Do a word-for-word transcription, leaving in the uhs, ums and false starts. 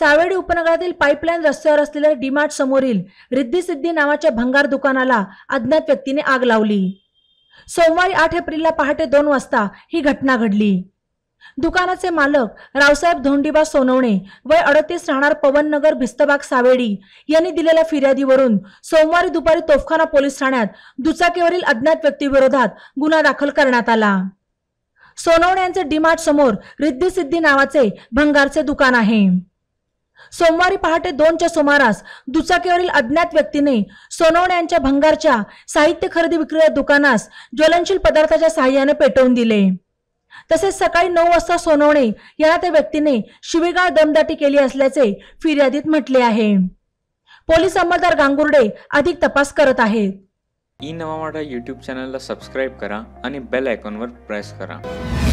सावेडी उपनगरातील पाईपलाईन रस्त्यावर असलेल्या डीमार्ट समोरील रिद्धी सिद्धी नावाच्या भंगार दुकानाला अज्ञात व्यक्तीने आग लावली। सोमवारी आठ एप्रिलला पहाटे दोन वाजता ही घटना घडली। दुकानाचे मालक रावसाहेब धोंडीबा सोनवणे वय अडतीस राहणार पवननगर भिस्तबाग सावेडी यांनी दिलेल्या फिर्यादीवरून सोमवारी दुपारी तोफखाना पोलीस ठाण्यात दुचाकीवरील अज्ञात व्यक्तीविरोधात गुन्हा दाखल करण्यात आला। सोनवणे यांचे डीमार्ट समोर रिद्धी सिद्धी नावाचे भंगारचे दुकान आहे। सोमवारी पहाटे दोनच्या सुमारास दुचाकीवरील अज्ञात व्यक्तीने सोनवणे यांच्या भंगारच्या साहित्य खरेदी विक्री दुकानास ज्वलनशील पदार्थाच्या सहाय्याने पेटवून दिले। तसेच सकाळी नऊ वाजता सोनवणे यांना त्या व्यक्तीने शिवीगाळ दमदाटी केली असल्याचे फिर्यादीत म्हटले आहे। पोलीस अंमलदार गांगुर्डे अधिक तपास करत आहेत। ई नवा मराठा यूट्यूब चॅनलला सबस्क्राइब करा आणि बेल आयकॉनवर प्रेस करा।